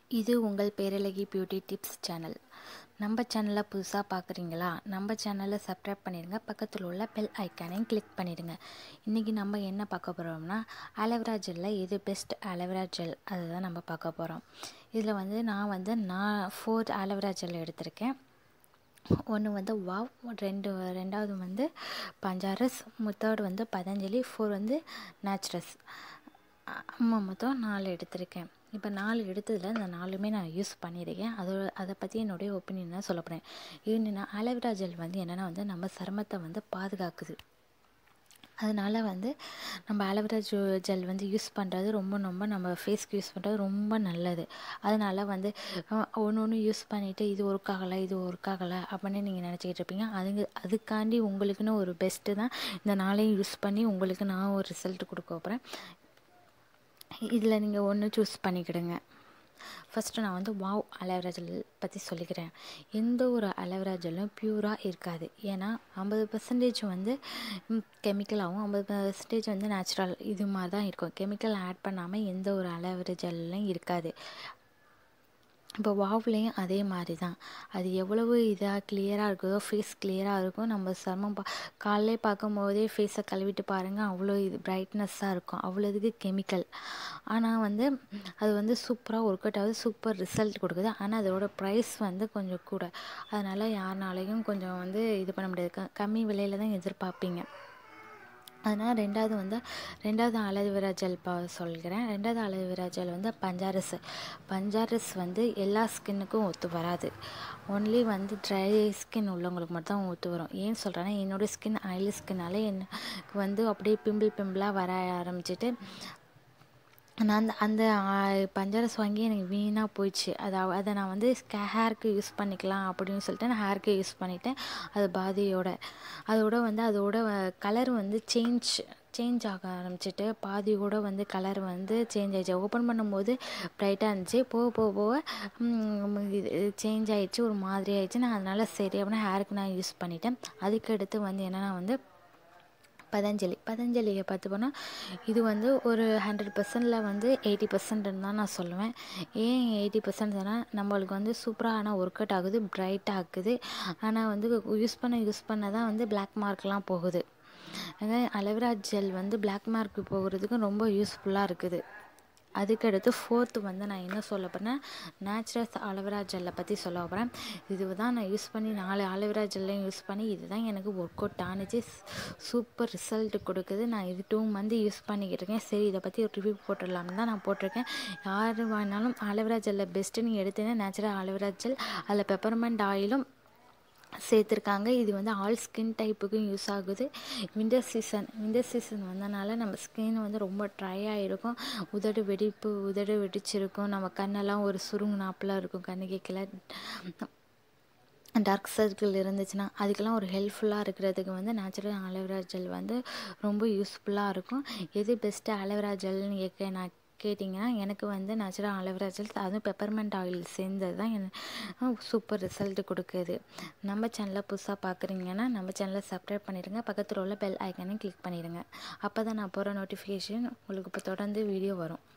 இது உங்கள் பேரழகி beauty tips channel. நம்ம சேனலை புதுசாக பார்க்குறீங்களா? நம்ம சேனலை சப்ஸ்கிரைப் பண்ணிடுங்க. பக்கத்தில் உள்ள பெல் ஐக்கானையும் கிளிக் பண்ணிடுங்க. இன்றைக்கி நம்ம என்ன பார்க்க போகிறோம்னா, ஆலோவேரா ஜெல்லில் எது பெஸ்ட் ஆலோவேரா ஜெல் அதுதான் நம்ம பார்க்க போகிறோம். இதில் நான் 4 ஆலோவேரா ஜெல் எடுத்திருக்கேன். ஒன்று வாவ், ரெண்டாவது பஞ்சாரஸ், தேர்டு பதஞ்சலி, 4 நேச்சுரல்ஸ். மொத்தம் 4 எடுத்திருக்கேன். இப்போ 4 எடுத்ததில் இந்த 4மே நான் யூஸ் பண்ணியிருக்கேன். அதை பற்றி என்னுடைய ஒப்பீனியன் தான் சொல்ல போகிறேன். என்னென்னா, ஆலோவேரா ஜெல் என்னென்னா நம்ம சருமத்தை பாதுகாக்குது. அதனால் நம்ம ஆலோவேரா ஜெல் யூஸ் பண்ணுறது ரொம்ப நம்ம ஃபேஸ்க்கு யூஸ் பண்ணுறது ரொம்ப நல்லது. அதனால் ஒன்று யூஸ் பண்ணிவிட்டு இது ஒர்க் ஆகலை அப்படின்னு நீங்கள் நினச்சிக்கிட்டு இருப்பீங்க. அதுக்காண்டி உங்களுக்குன்னு ஒரு பெஸ்ட்டு தான் இந்த 4ஐயும் யூஸ் பண்ணி உங்களுக்கு நான் ஒரு ரிசல்ட் கொடுக்க போகிறேன். இதில் நீங்கள் ஒன்று சூஸ் பண்ணிக்கிடுங்க. ஃபஸ்ட்டு நான் வாவ் ஆலோவேரா ஜெல் பற்றி சொல்லிக்கிறேன். எந்த ஒரு ஆலோவேரா ஜெல்லும் பியூராக இருக்காது. ஏன்னா 50% கெமிக்கலாகவும் 50% நேச்சுரல் இது மாதிரி தான் இருக்கும். கெமிக்கல் ஆட் பண்ணாமல் எந்த ஒரு ஆலோவேரா ஜெல்லும் இருக்காது. இப்போ வாவ்லேயும் அதே மாதிரி தான். அது எவ்வளவு இதாக கிளியராக இருக்குதோ, ஃபேஸ் கிளியராக இருக்கும். நம்ம சருமம் காலையிலே பார்க்கும்போதே ஃபேஸை கழுவிட்டு பாருங்கள், அவ்வளோ இது பிரைட்னஸ்ஸாக இருக்கும். அவ்வளோ இதுக்கு கெமிக்கல். ஆனால் அது சூப்பராக ஒர்க் அவுட் ஆகுது, சூப்பர் ரிசல்ட் கொடுக்குது. ஆனால் அதோட ப்ரைஸ் கொஞ்சம் கூட. அதனால் யாருனாலையும் கொஞ்சம் இது பண்ண முடியாது. கம்மி விலையில் தான் எதிர்பார்ப்பீங்க. அதனால் ரெண்டாவது ஆலோவேரா ஜெல் சொல்கிறேன். ரெண்டாவது ஆலோவேரா ஜெல் பஞ்சாரஸ் எல்லா ஸ்கின்னுக்கும் ஒத்து வராது. ஒன்லி ட்ரை ஸ்கின் உள்ளவங்களுக்கு மட்டும் தான் ஒத்து வரும். ஏன்னு சொல்கிறேன்னா, என்னோடய ஸ்கின் ஆயிலி ஸ்கின்னால எனக்கு அப்படியே பிம்பிளாக வர ஆரம்பிச்சிட்டு நான் அந்த பஞ்சாரஸ் வாங்கி எனக்கு வீணாக போயிடுச்சு. அதை நான் ஹேருக்கு யூஸ் பண்ணிக்கலாம் அப்படின்னு சொல்லிட்டு நான் ஹேருக்கு யூஸ் பண்ணிட்டேன். அது அதோட கலர் சேஞ்ச் ஆக ஆரம்பிச்சிட்டு பாதியோட கலர் சேஞ்ச் ஆகிடுச்சு. ஓப்பன் பண்ணும்போது ப்ரைட்டாக இருந்துச்சு, போக சேஞ்ச் ஆகிடுச்சு, ஒரு மாதிரி ஆகிடுச்சு. நான் அதனால் சரி அப்படின்னா ஹேருக்கு நான் யூஸ் பண்ணிட்டேன். அதுக்கு அடுத்து என்னென்னா பதஞ்சலியை பார்த்து போனால் இது ஒரு 100%ல் 80% தான் நான் சொல்லுவேன். ஏன் 80% சொன்னால், நம்மளுக்கு சூப்பராக ஆனால் ஒர்க் அவுட் ஆகுது, பிரைட்டாக ஆகுது. ஆனால் யூஸ் பண்ண தான் பிளாக் மார்க்லாம் போகுது. ஆலோவேரா ஜெல் பிளாக் மார்க் போகிறதுக்கு ரொம்ப யூஸ்ஃபுல்லாக இருக்குது. அதுக்கடுத்து 4th நான் என்ன சொல்ல போகிறேன்னா, நேச்சுரல்ஸ் ஆலோவேரா ஜெல்லை பற்றி சொல்ல போகிறேன். இது தான் நான் யூஸ் பண்ணி 4 ஆலோவேரா ஜெல்லையும் யூஸ் பண்ணி இது தான் எனக்கு ஒர்க் அவுட் ஆனிச்சு, சூப்பர் ரிசல்ட் கொடுக்குது. நான் இது 2 மந்த் யூஸ் பண்ணிக்கிட்டு இருக்கேன். சரி, இதை பற்றி ஒரு ரிவ்யூ போட்டுடலாம்னு தான் நான் போட்டிருக்கேன். யார் வேணாலும் ஆலோவேரா ஜெல்லை பெஸ்ட்டு நீங்கள் எடுத்தீங்கன்னா நேச்சுரல் ஆலோவேரா ஜெல், அதில் பெப்பர்மெண்ட் ஆயிலும் சேர்த்துருக்காங்க. இது ஆல் ஸ்கின் டைப்புக்கும் யூஸ் ஆகுது. வின்டர் சீசன் வந்தனால நம்ம ஸ்கின் ரொம்ப ட்ரை ஆகிருக்கும். உதடு வெடிச்சிருக்கும். நம்ம கண்ணெல்லாம் ஒரு சுருங்குனாப்பில் இருக்கும். கண்ணுக்கு கீழே டார்க் சர்க்கிள் இருந்துச்சுன்னா அதுக்கெல்லாம் ஒரு ஹெல்ப்ஃபுல்லாக இருக்கிறதுக்கு நேச்சுரல் ஆலோவேரா ஜெல் ரொம்ப யூஸ்ஃபுல்லாக இருக்கும். எது பெஸ்ட்டு ஆலோவேரா ஜெல்னு நான் கேட்டிங்கன்னா, எனக்கு நேச்சுரல் ஆலோவேரா ஜெல், அதுவும் பெப்பர்மெண்ட் ஆயில் சேர்ந்தது தான் எனக்கு சூப்பர் ரிசல்ட் கொடுக்குது. நம்ம சேனலை புதுசாக பார்க்குறீங்கன்னா நம்ம சேனலை சப்ஸ்கிரைப் பண்ணிடுங்க. பக்கத்தில் உள்ள பெல் ஐக்கானையும் கிளிக் பண்ணிடுங்க. அப்போ தான் நான் போகிற நோட்டிஃபிகேஷன் உங்களுக்கு இப்போ தொடர்ந்து வீடியோ வரும்.